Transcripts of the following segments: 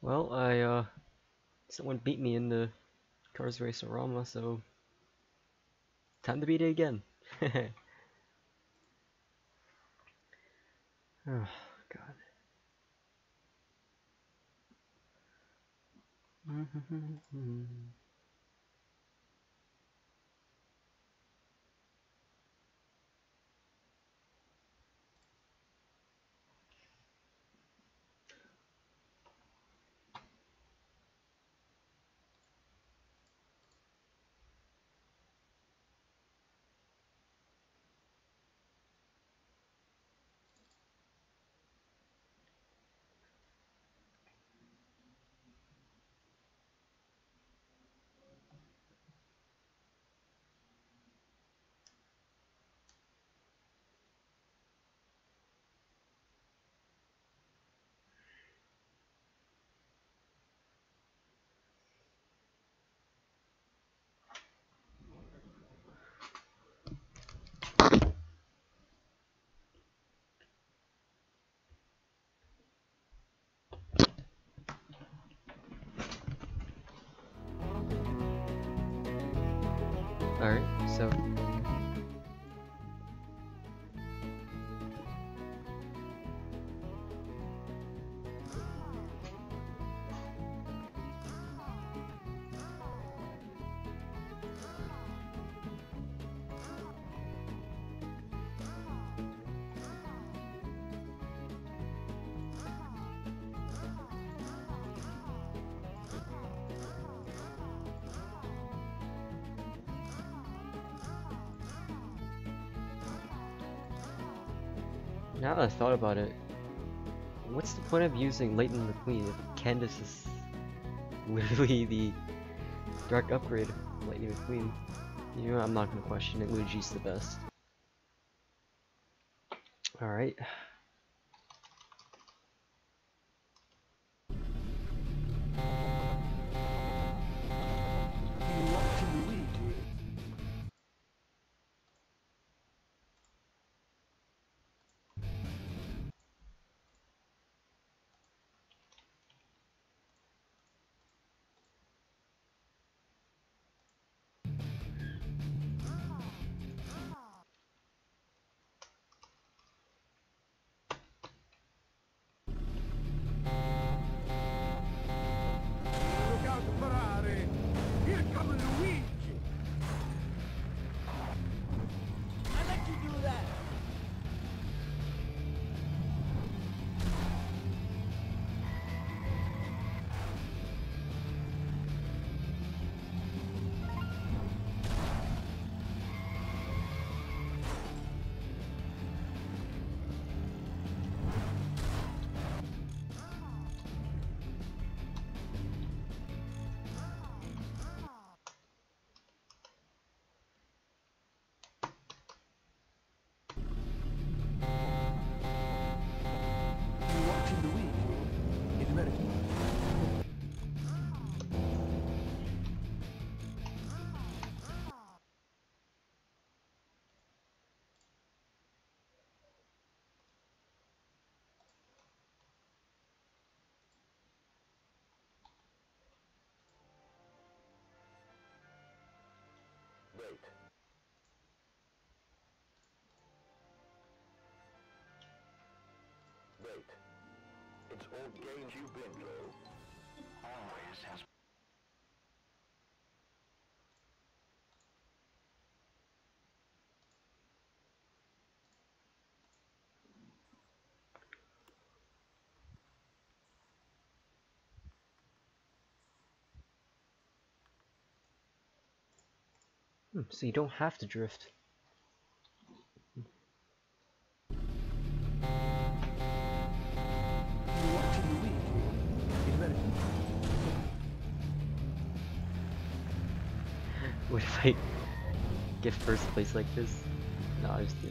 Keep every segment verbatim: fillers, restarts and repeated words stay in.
Well, I, uh, someone beat me in the Cars Race-A-Rama, so time to beat it again. Oh, God. Alright, so now that I thought about it, what's the point of using Lightning McQueen if Candace is literally the direct upgrade of Lightning McQueen? You know, I'm not gonna question it, Luigi's the best. Alright. Wait. Wait. It's all games you've been through. Always has. Hmm, so you don't have to drift. What if I get first place like this? No, I just kidding.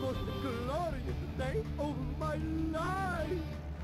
most glorious day of my life!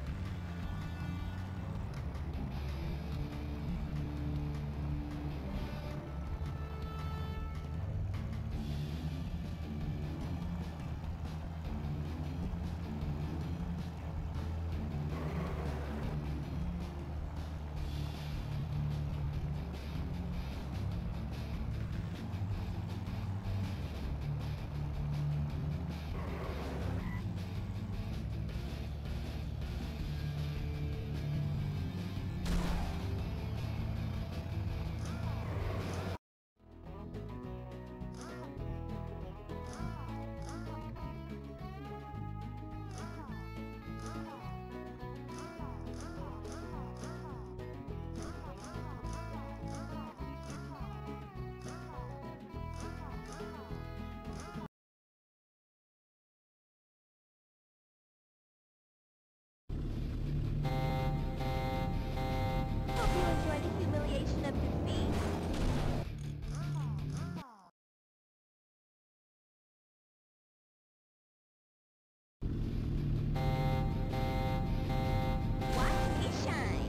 Hope you enjoy the humiliation of defeat. Watch me shine.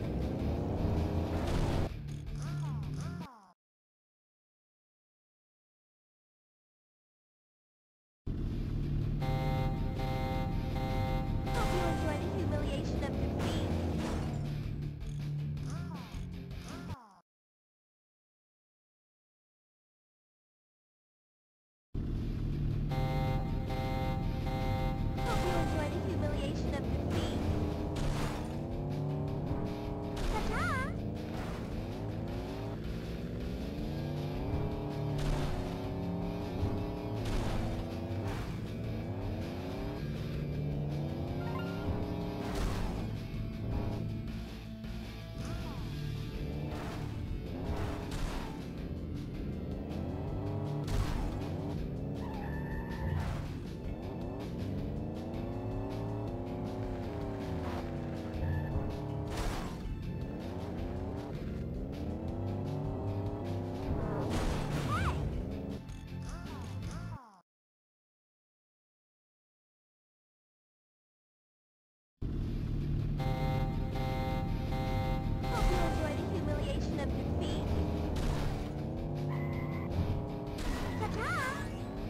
Hope you enjoy the humiliation of defeat. Hope you enjoy the humiliation of defeat. Ta-ta! Hope you enjoy the humiliation of defeat. Ta-ta!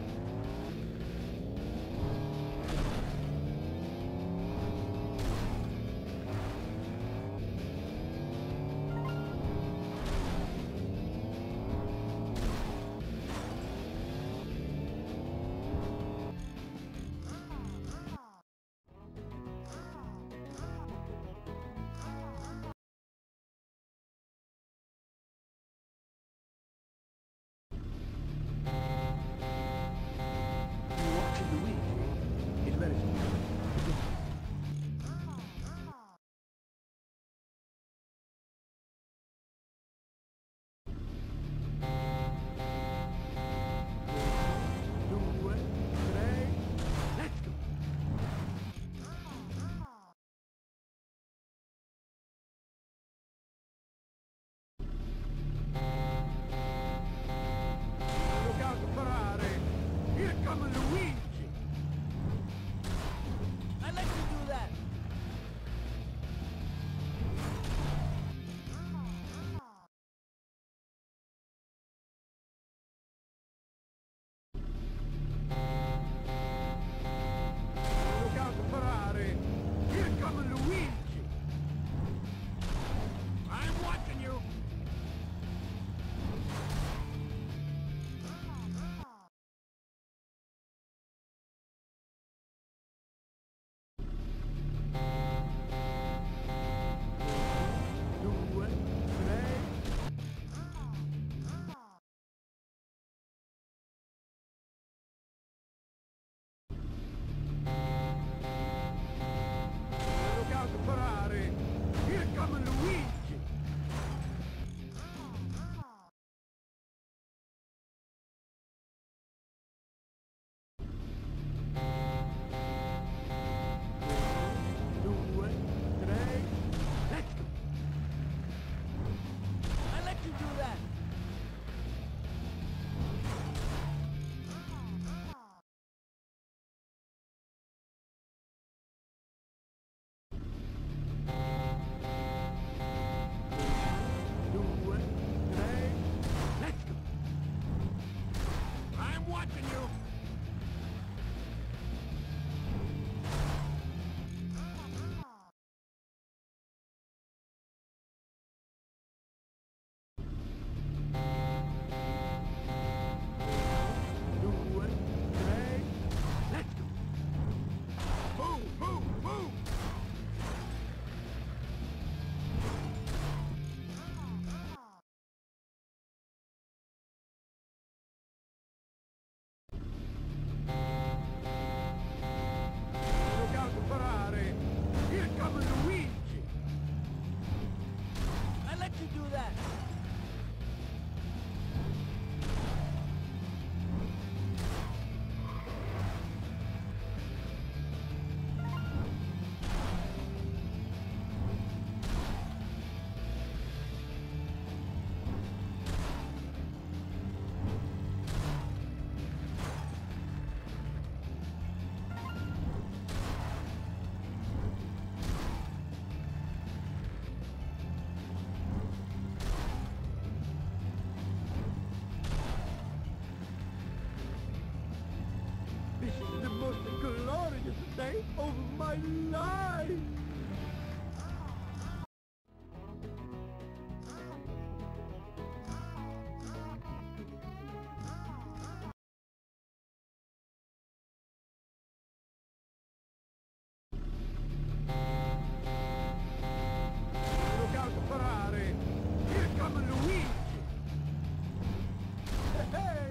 Watching the week. It's very simple. watching you. Do it, say, let's go. Move, move, move. Look out for Ferrari. Here comes Luigi. I let you do that. This is the most glorious day of my life. Look out for Ferrari. Here comes Luigi. Hey, hey.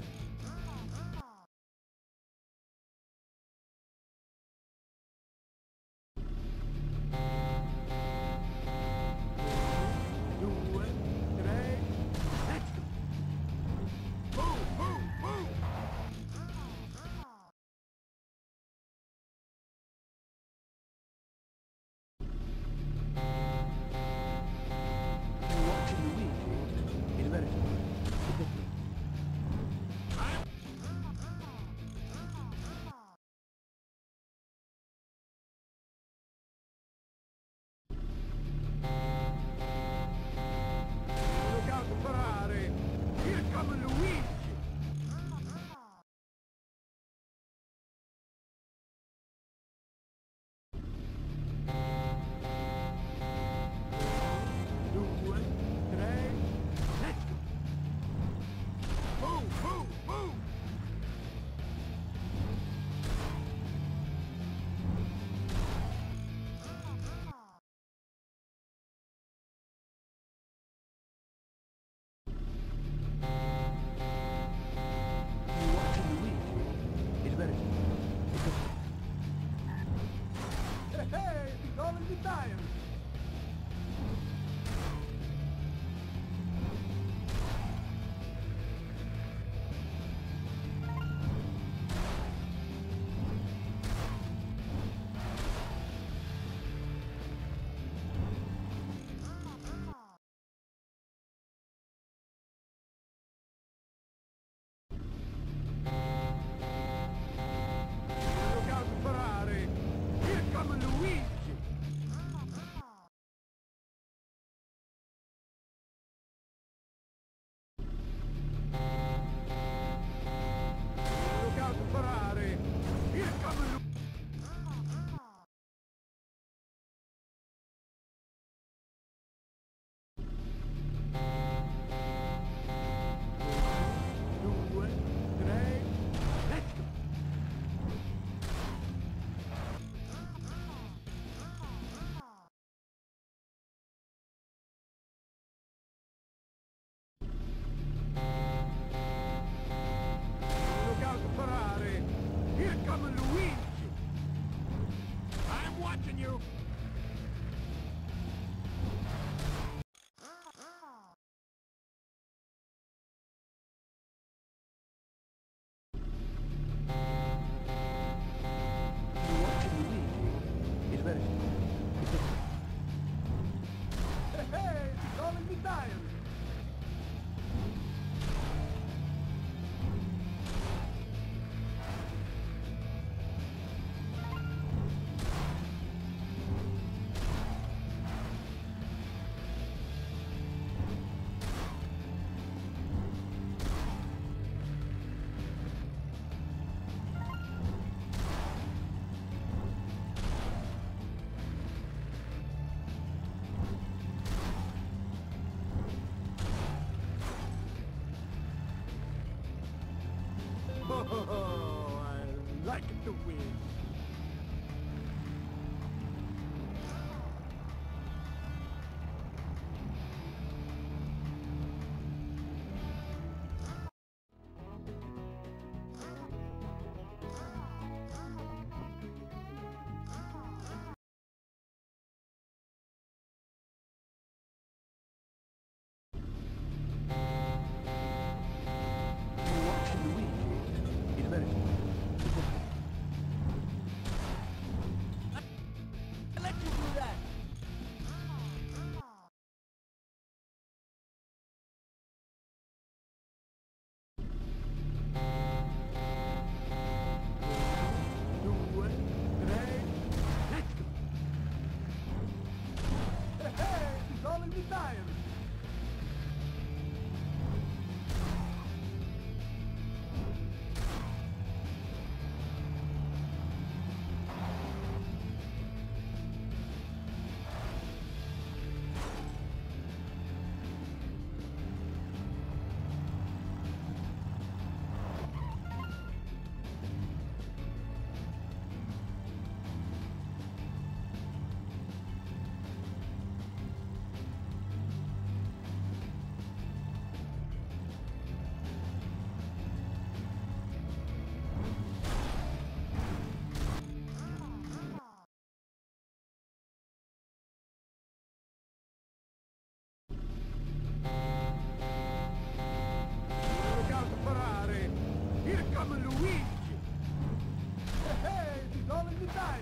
I get the win. Watching Luigi is very I let you do that. Due, tre, let's go. Hey, hey, it's all in the diary. Look out the Ferrari! Here come Luigi! Hey, hey, it's all in the diary!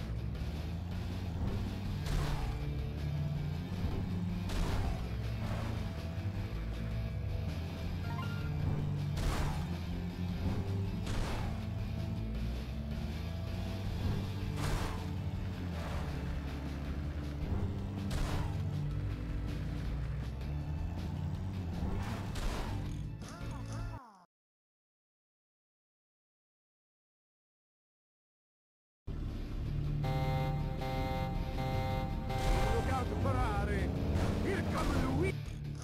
Look out the Ferrari! Here come Luigi!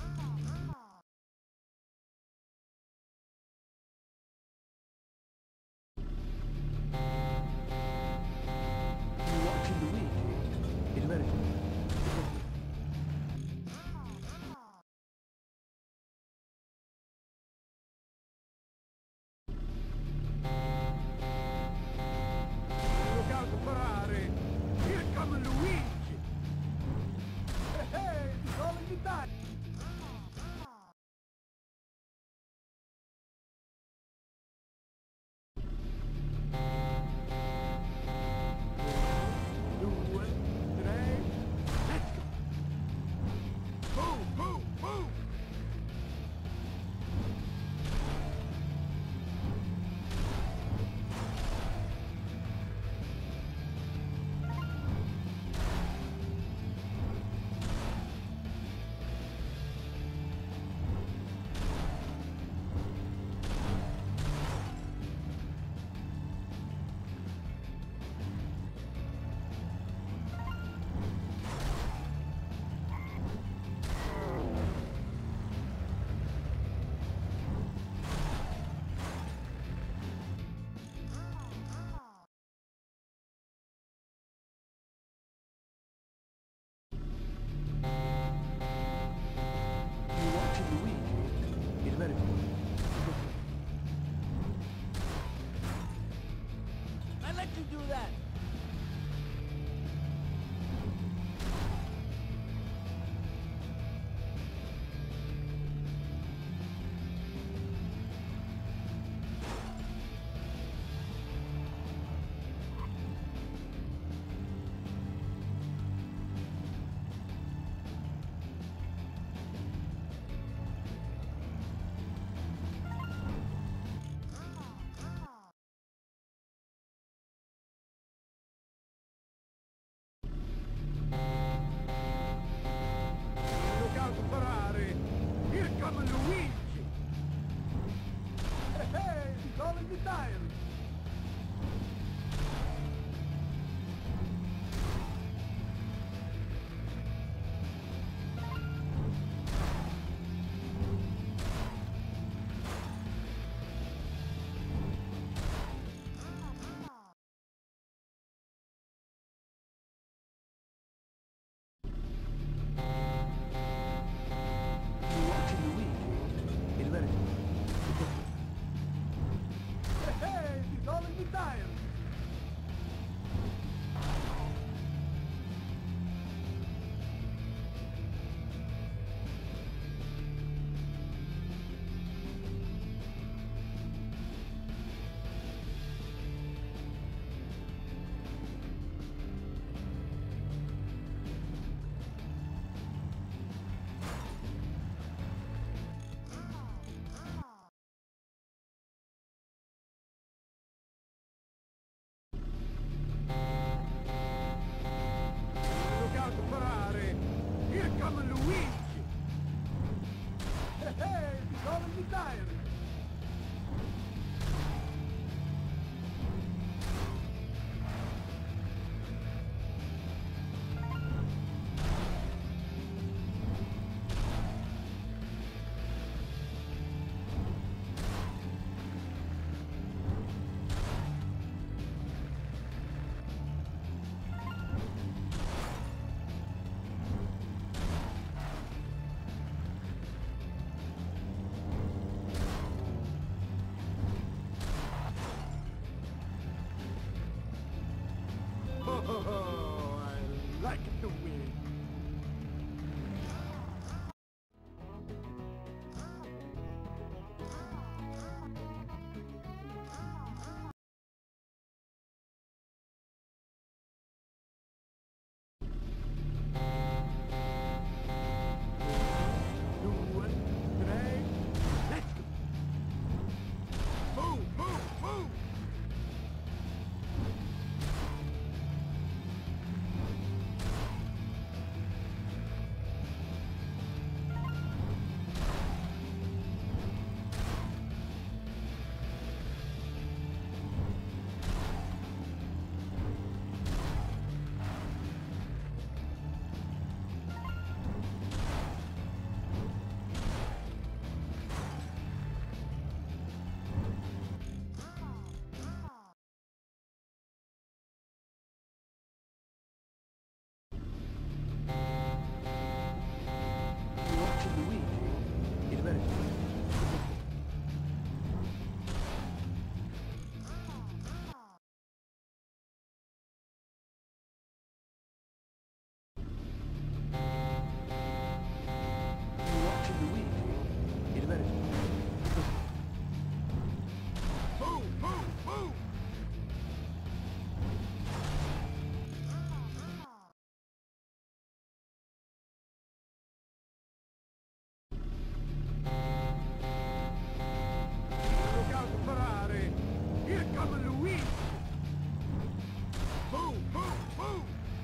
Watching Luigi is very Look out the Ferrari! Here come Luigi! Hey, hey, it's all in the diary! Due, tre, let's go! Boom, boom, boom! Watching Luigi is very I let you do that! tires! Look out, Ferrari! Here come Luigi! Hey, hey, he's all in the tires! Oh, I like it to win. Due, tre, let's go! Move, move, move! Watching Luigi. It's very watching Luigi. It's very Move, move, move! Look out, Ferrari! Here come Luigi! Move, move, move!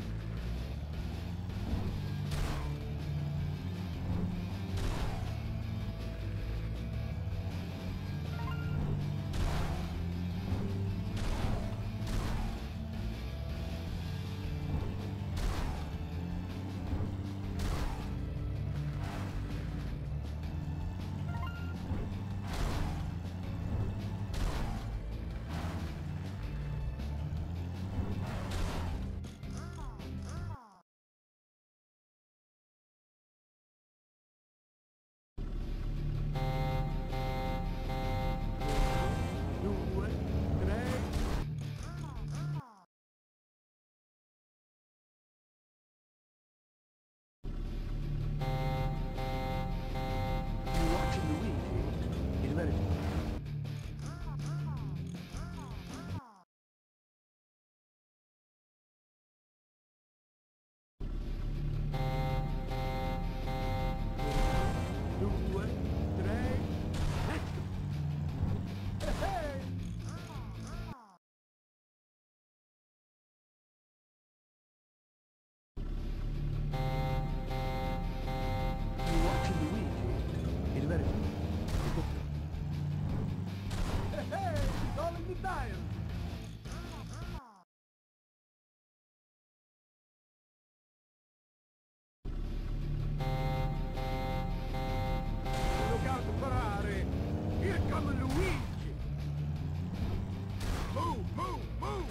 Due, tre. Watching Luigi. It's very Due, tre, let's go! Hey, hey! Watching Luigi. It's very Hey, hey! It's all in the tires! Look out, Ferrari! Here come Luigi! Move, move, move!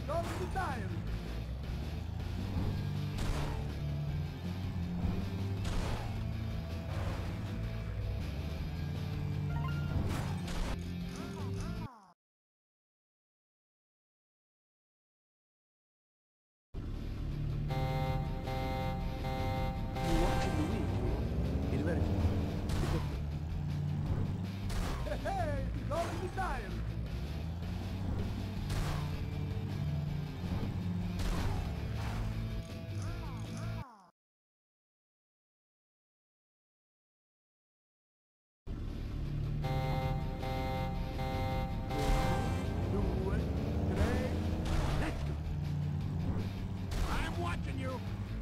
it's all in the diary. You're watching the week. It's very Hey, hey, it's all in the diary. Due, tre, let's go. I'm watching you.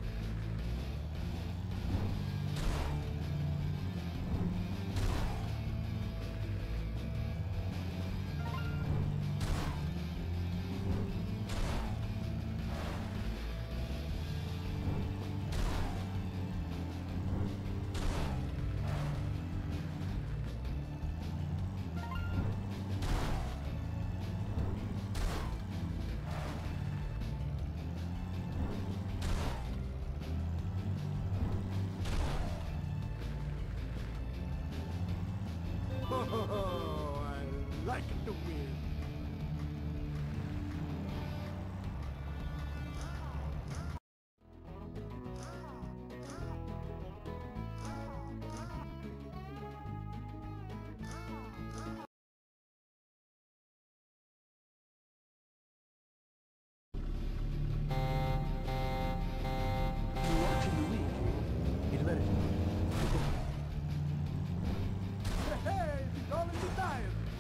Oh, I like it to win. You're watching the week. It's very Hey, hey, it's all in the diary.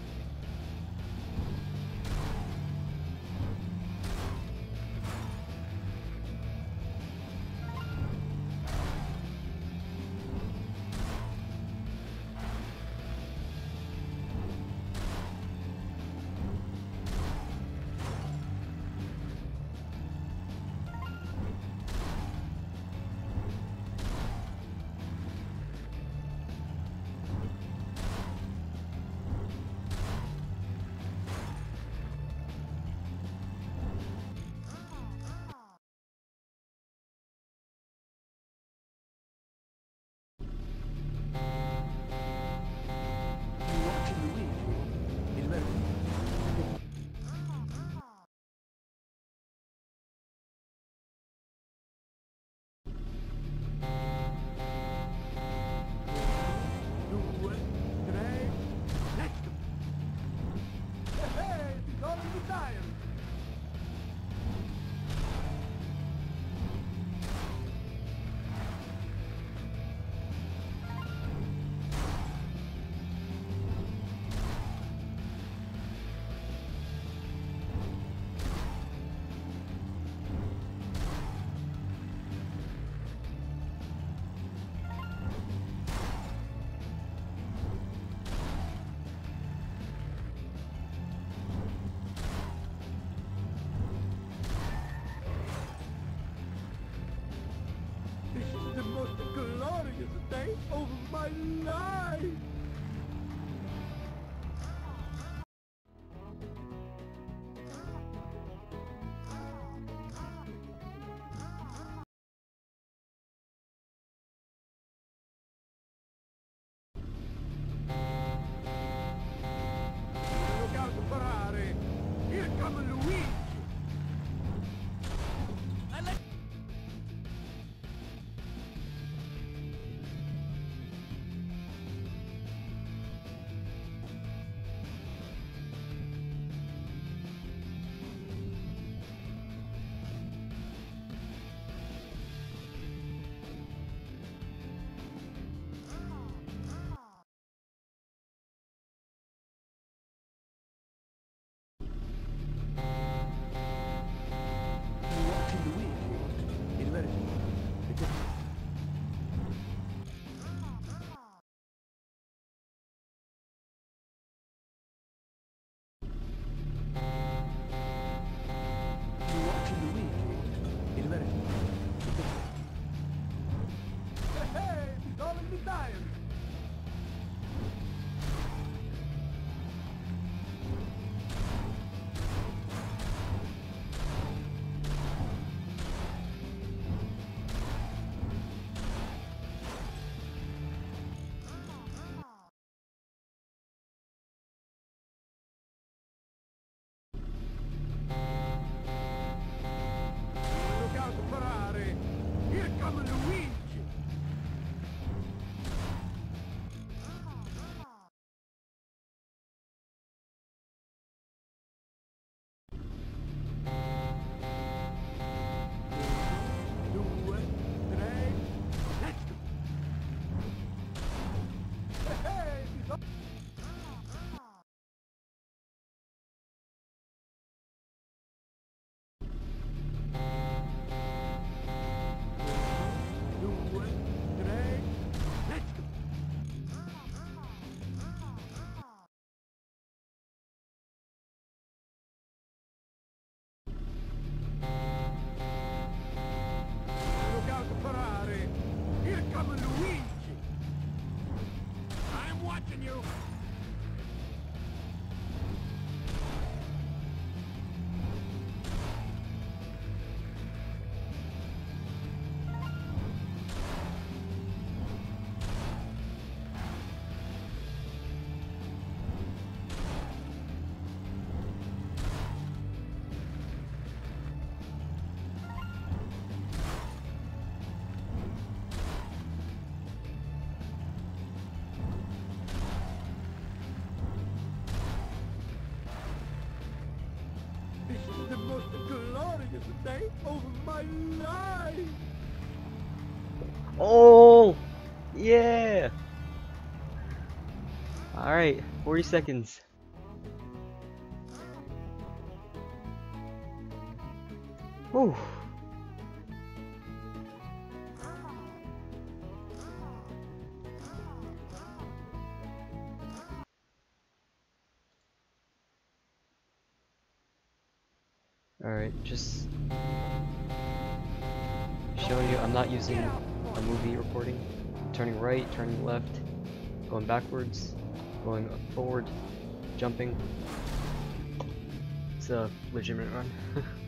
You're watching the week. It's very Due, tre, let's go. Hey, hey, it's all in the diary. This is the most glorious day of my life! Look out, Ferrari! Here comes Luigi! I like you. This is the most glorious day of my life. Oh, yeah. All right, forty seconds. Whew. Alright, just showing you I'm not using a movie recording. I'm turning right, turning left, going backwards, going forward, jumping. It's a legitimate run.